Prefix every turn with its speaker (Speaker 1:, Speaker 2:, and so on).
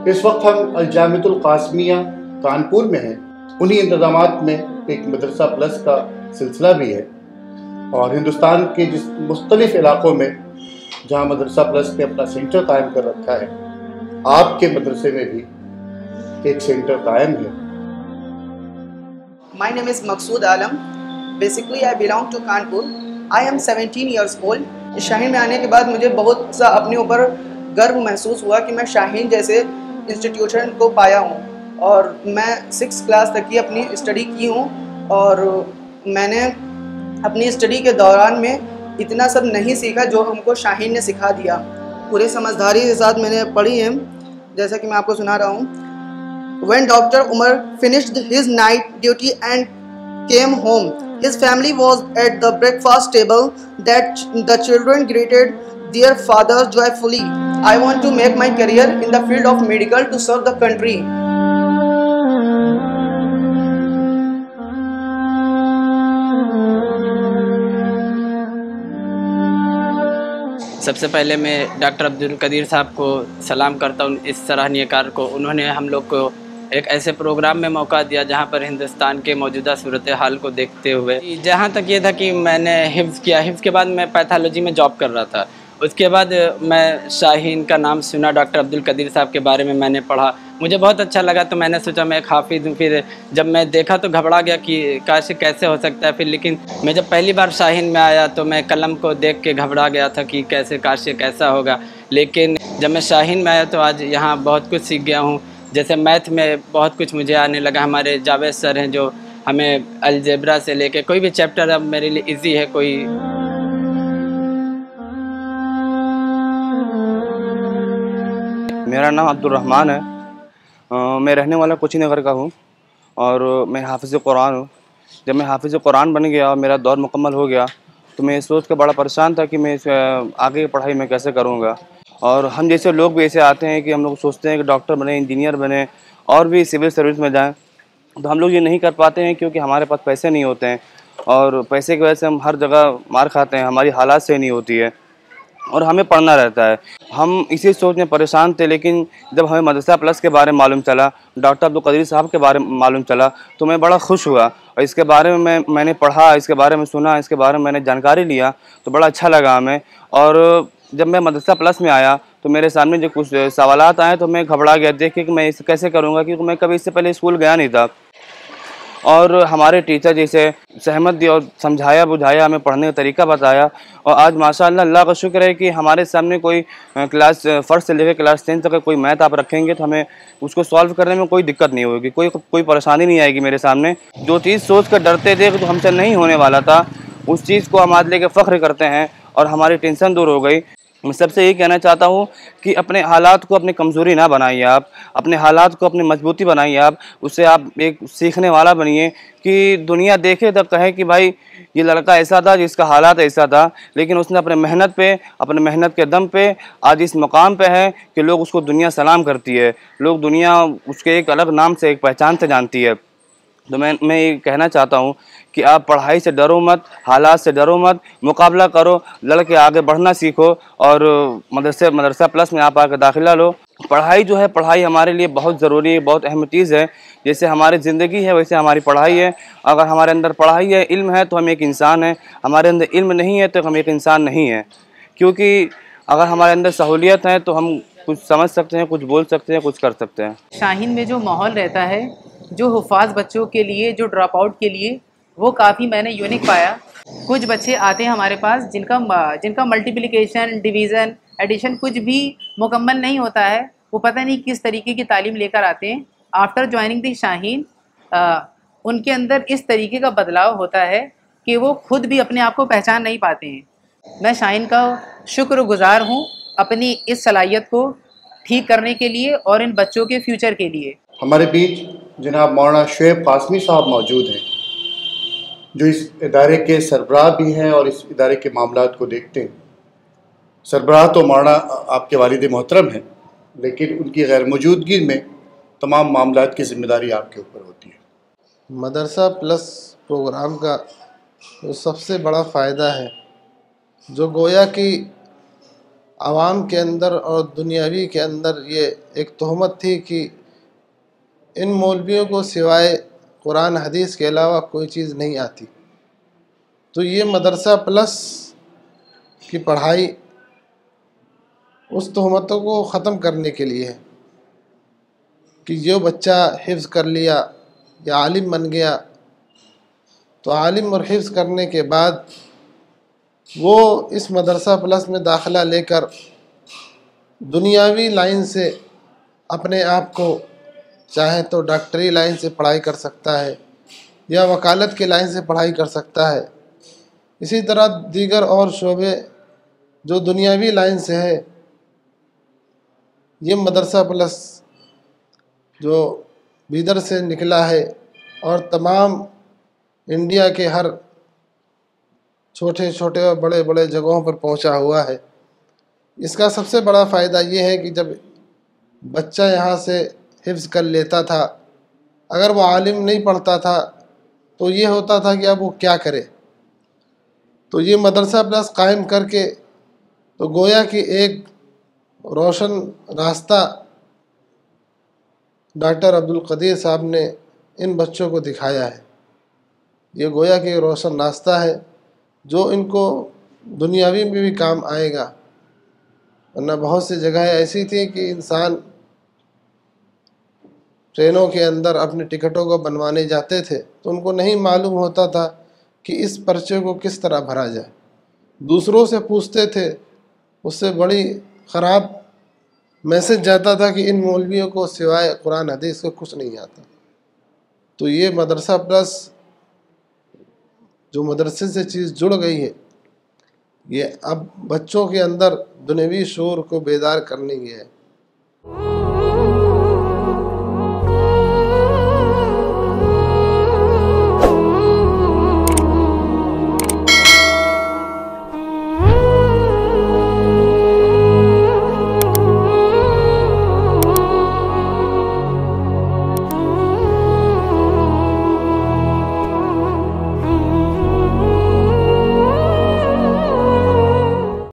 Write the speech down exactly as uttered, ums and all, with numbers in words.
Speaker 1: इस वक्त हम अल जामिअतुल कासमिया कानपुर में हैं। उन्हीं इंतजामात में एक मदरसा प्लस का सिलसिला भी है और हिंदुस्तान के जिस मुख्तलिफ इलाकों में जहाँ मदरसा प्लस ने अपना सेंटर कायम कर रखा है, आपके मदरसे में भी एक सेंटर कायम है।
Speaker 2: My name is Maqsood Alam. Basically, I belong to Kanpur. I am seventeen years old. Shaheen में आने के बाद मुझे बहुत सा अपने ऊपर गर्व महसूस हुआ कि मैं शाहीन जैसे इंस्टीट्यूशन को पाया हूँ और मैं सिक्स क्लास तक की अपनी स्टडी की हूँ और मैंने अपनी स्टडी के दौरान में इतना सब नहीं सीखा जो हमको शाहीन ने सिखा दिया। पूरे समझदारी के साथ मैंने पढ़ी है, जैसा कि मैं आपको सुना रहा हूँ। When Doctor Umar finished his night duty and came home, his family was at the breakfast table that the children greeted their father joyfully. I want to make my career in the field of medical to serve the country.
Speaker 3: सबसे पहले मैं doctor Abdul Qadeer साहब को सलाम करता हूँ, इस सराहनीय कार्य को। उन्होंने हम लोग को एक ऐसे प्रोग्राम में मौका दिया जहाँ पर हिंदुस्तान के मौजूदा सूरत हाल को देखते हुए, जहाँ तक ये था कि मैंने हिफ्ज़ किया। हिफ्ज़ के बाद मैं पैथोलॉजी में जॉब कर रहा था। उसके बाद मैं शाहीन का नाम सुना, डॉक्टर अब्दुल कदीर साहब के बारे में मैंने पढ़ा, मुझे बहुत अच्छा लगा। तो मैंने सोचा मैं एक हाफिज़ हूँ। फिर जब मैं देखा तो घबरा गया कि काश कैसे हो सकता है। फिर लेकिन मैं जब पहली बार शाहीन में आया तो मैं कलम को देख के घबरा गया था कि कैसे काश कैसा होगा। लेकिन जब मैं शाहीन में आया तो आज यहाँ बहुत कुछ सीख गया हूँ। जैसे मैथ में बहुत कुछ मुझे आने लगा। हमारे जावेद सर हैं जो हमें अलजेब्रा से लेके कोई भी चैप्टर अब मेरे लिए इजी है। कोई
Speaker 4: मेरा नाम अब्दुल रहमान है। आ, मैं रहने वाला कोची नगर का हूँ और मैं हाफिज़ कुरान हूँ। जब मैं हाफिज़ कुरान बन गया और मेरा दौर मुकम्मल हो गया तो मैं सोच कर बड़ा परेशान था कि मैं इस आगे की पढ़ाई मैं कैसे करूँगा। और हम जैसे लोग भी ऐसे आते हैं कि हम लोग सोचते हैं कि डॉक्टर बने, इंजीनियर बने और भी सिविल सर्विस में जाएं, तो हम लोग ये नहीं कर पाते हैं क्योंकि हमारे पास पैसे नहीं होते हैं और पैसे की वजह से हम हर जगह मार खाते हैं। हमारी हालात सही नहीं होती है और हमें पढ़ना रहता है। हम इसी सोच में परेशान थे, लेकिन जब हमें मदरसा प्लस के बारे में मालूम चला, डॉक्टर अब्दुल कदीर साहब के बारे में मालूम चला, तो मैं बड़ा खुश हुआ और इसके बारे में मैं मैंने पढ़ा, इसके बारे में सुना, इसके बारे में मैंने जानकारी लिया तो बड़ा अच्छा लगा हमें। और जब मैं मदरसा प्लस में आया तो मेरे सामने जो कुछ सवालात आए तो मैं घबरा गया देख के कि मैं इसे कैसे करूँगा, क्योंकि मैं कभी इससे पहले स्कूल गया नहीं था। और हमारे टीचर जैसे सहमत दी और समझाया बुझाया, हमें पढ़ने का तरीका बताया और आज माशाअल्लाह अल्लाह का शुक्र है कि हमारे सामने कोई क्लास फर्स्ट से लेकर क्लास टेंथ तक कोई मैथ आप रखेंगे तो हमें उसको सॉल्व करने में कोई दिक्कत नहीं होगी, कोई कोई परेशानी नहीं आएगी मेरे सामने। जो चीज़ सोच कर डरते थे तो हमसे नहीं होने वाला था, उस चीज़ को हम आज लेकर फ़ख्र करते हैं और हमारी टेंशन दूर हो गई। मैं सबसे यही कहना चाहता हूँ कि अपने हालात को अपनी कमज़ोरी ना बनाइए, आप अपने हालात को अपनी मजबूती बनाइए। आप उससे आप एक सीखने वाला बनिए कि दुनिया देखे तब कहे कि भाई ये लड़का ऐसा था जिसका हालात ऐसा था, लेकिन उसने अपने मेहनत पे, अपने मेहनत के दम पे आज इस मुकाम पे है कि लोग उसको दुनिया सलाम करती है, लोग दुनिया उसके एक अलग नाम से, एक पहचान से जानती है। तो मैं मैं ये कहना चाहता हूँ कि आप पढ़ाई से डरो मत, हालात से डरो मत, मुकाबला करो, लड़के आगे बढ़ना सीखो और मदरसे मदरसा प्लस में आप आकर दाखिला लो। पढ़ाई जो है, पढ़ाई हमारे लिए बहुत ज़रूरी है, बहुत अहम चीज़ है। जैसे हमारी ज़िंदगी है वैसे हमारी पढ़ाई है। अगर हमारे अंदर पढ़ाई है, इल्म है तो हम एक इंसान हैं, हमारे अंदर इल्म नहीं है तो हम एक इंसान नहीं हैं। क्योंकि अगर हमारे अंदर सहूलियत है तो हम कुछ समझ सकते हैं, कुछ बोल सकते हैं, कुछ कर सकते हैं।
Speaker 5: शाहीन में जो माहौल रहता है, जो हुफ़ाज़ बच्चों के लिए, जो ड्रॉप आउट के लिए, वो काफ़ी मैंने यूनिक पाया। कुछ बच्चे आते हैं हमारे पास जिनका जिनका मल्टीप्लिकेशन, डिवीज़न, एडिशन कुछ भी मुकम्मल नहीं होता है। वो पता नहीं किस तरीके की तालीम लेकर आते हैं। आफ्टर ज्वाइनिंग द शाहीन उनके अंदर इस तरीके का बदलाव होता है कि वो खुद भी अपने आप को पहचान नहीं पाते हैं। मैं शाहीन का शुक्रगुज़ार हूँ अपनी इस सलाहियत को ठीक करने के लिए और इन बच्चों के फ्यूचर के लिए।
Speaker 1: हमारे बीच जनाब मौलाना शुएब कासमी साहब मौजूद हैं, जो इस इदारे के सरबराह भी हैं और इस इदारे के मामलात को देखते हैं। सरबराह तो मौलाना आपके वालिद मोहतरम हैं, लेकिन उनकी गैर मौजूदगी में तमाम मामलात की ज़िम्मेदारी आपके ऊपर होती है।
Speaker 6: मदरसा प्लस प्रोग्राम का जो सबसे बड़ा फ़ायदा है, जो गोया कि आवाम के अंदर और दुनियावी के अंदर ये एक तहमत थी कि इन मौलवियों को सिवाय कुरान हदीस के अलावा कोई चीज़ नहीं आती। तो ये मदरसा प्लस की पढ़ाई उस तहमतों को ख़त्म करने के लिए है कि जो बच्चा हिफ्ज़ कर लिया या आलिम बन गया, तो आलिम और हिफ्ज़ करने के बाद वो इस मदरसा प्लस में दाखिला लेकर दुनियावी लाइन से अपने आप को चाहे तो डॉक्टरी लाइन से पढ़ाई कर सकता है या वकालत के लाइन से पढ़ाई कर सकता है। इसी तरह दीगर और शोबे जो दुनियावी लाइन से है, ये मदरसा प्लस जो बीदर से निकला है और तमाम इंडिया के हर छोटे छोटे और बड़े बड़े जगहों पर पहुंचा हुआ है। इसका सबसे बड़ा फ़ायदा ये है कि जब बच्चा यहाँ से हिफ्ज़ कर लेता था, अगर वो आलिम नहीं पढ़ता था तो ये होता था कि अब वो क्या करे। तो ये मदरसा प्लस कायम करके तो गोया कि एक रोशन रास्ता डॉक्टर अब्दुल कदीर साहब ने इन बच्चों को दिखाया है। ये गोया कि रोशन रास्ता है जो इनको दुनियावी में भी काम आएगा, वरना बहुत सी जगह ऐसी थी कि इंसान ट्रेनों के अंदर अपने टिकटों को बनवाने जाते थे तो उनको नहीं मालूम होता था कि इस पर्चे को किस तरह भरा जाए। दूसरों से पूछते थे, उससे बड़ी ख़राब मैसेज जाता था कि इन मौलवियों को सिवाय कुरान हदीस को कुछ नहीं आता। तो ये मदरसा प्लस जो मदरसे से चीज़ जुड़ गई है, ये अब बच्चों के अंदर दुनियावी शूर को बेदार करने की है।